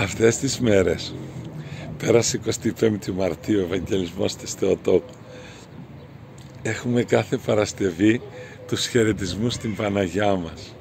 Αυτές τις μέρες πέρασε 25η Μαρτίου ο Ευαγγελισμός της Θεοτόκου. Έχουμε κάθε Παρασκευή τους χαιρετισμούς στην Παναγιά μας.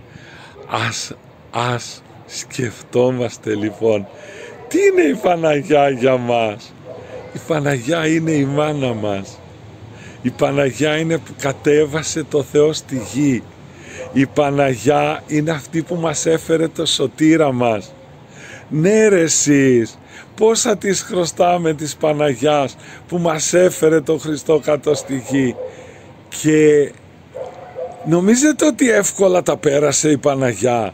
Ας σκεφτόμαστε λοιπόν τι είναι η Παναγιά για μας. Η Παναγιά είναι η μάνα μας. Η Παναγιά είναι που κατέβασε το Θεό στη γη. Η Παναγιά είναι αυτή που μας έφερε το σωτήρα μας. Ναι ρε εσείς, πόσα τις χρωστάμε της Παναγιάς που μας έφερε το Χριστό κάτω στη γη. Και νομίζετε ότι εύκολα τα πέρασε η Παναγιά?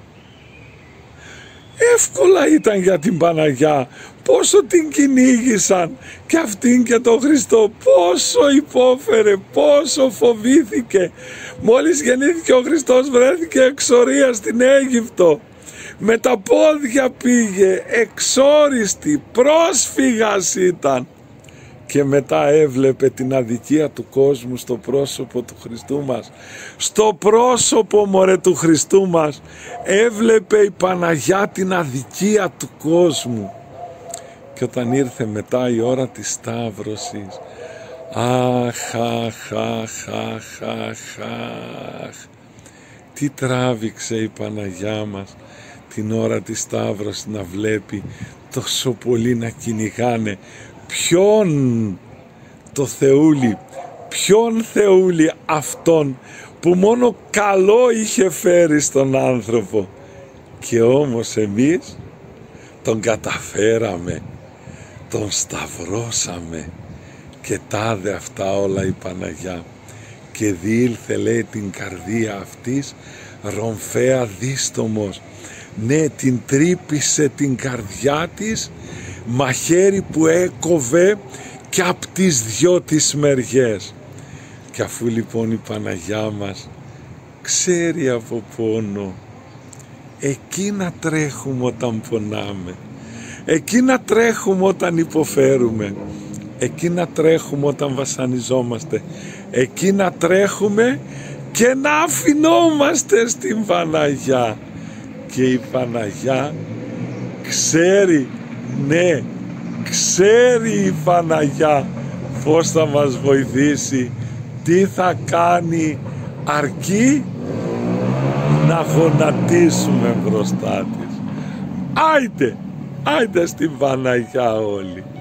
Εύκολα ήταν για την Παναγιά. Πόσο την κυνήγησαν και αυτήν και τον Χριστό, πόσο υπόφερε, πόσο φοβήθηκε. Μόλις γεννήθηκε ο Χριστός βρέθηκε εξορία στην Αίγυπτο. Με τα πόδια πήγε, εξόριστη, πρόσφυγας ήταν. Και μετά έβλεπε την αδικία του κόσμου στο πρόσωπο του Χριστού μας. Στο πρόσωπο μωρέ του Χριστού μας έβλεπε η Παναγιά την αδικία του κόσμου. Και όταν ήρθε μετά η ώρα της Σταύρωσης, τι τράβηξε η Παναγιά μας την ώρα της Σταύρωσης να βλέπει τόσο πολύ να κυνηγάνε. Ποιον? Το Θεούλη. Ποιον Θεούλη? Αυτόν που μόνο καλό είχε φέρει στον άνθρωπο. Και όμως εμείς τον καταφέραμε, τον σταυρώσαμε και τάδε αυτά όλα η Παναγιά. Και διήλθε λέει την καρδία αυτής ρομφαία δίστομος. Ναι, την τρύπησε την καρδιά της μαχαίρι που έκοβε και απ' τις δυο τις μεριές. Και αφού λοιπόν η Παναγιά μας ξέρει από πόνο, εκεί να τρέχουμε όταν πονάμε, εκεί να τρέχουμε όταν υποφέρουμε, εκεί να τρέχουμε όταν βασανιζόμαστε, εκεί να τρέχουμε και να αφινόμαστε στην Παναγιά. Και η Παναγιά ξέρει, ναι, ξέρει η Παναγιά πώς θα μας βοηθήσει, τι θα κάνει, αρκεί να γονατίσουμε μπροστά της. Άιντε στην Παναγιά όλοι.